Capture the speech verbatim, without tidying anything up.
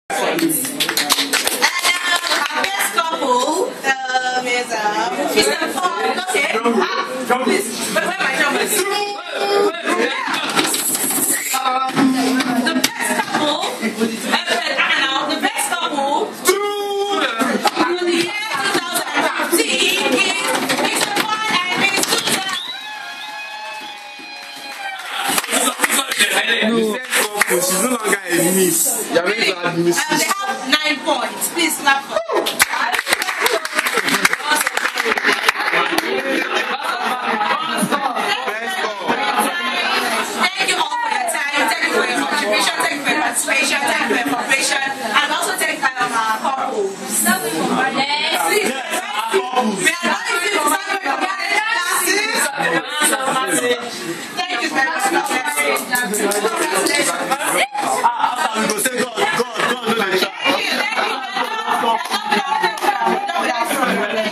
Our best couple um, is um, Mister Paul. Okay. Ah, please. But where are my drummers? Um, the best couple. Uh, the best couple. For the year twenty fifteen is Mister Paul and Miss Susan. She's no longer a miss. You're really? uh, They have nine points. Please clap for them. Thank you all for your time. Thank you for your contribution. Thank you for your participation. Thank you for your cooperation. And also thank you for our couples. Yes, please. We are not using to celebrate your classes. Thank you very much. Congratulations. After we go say God, God, God, no dey try. Thank you. Thank you.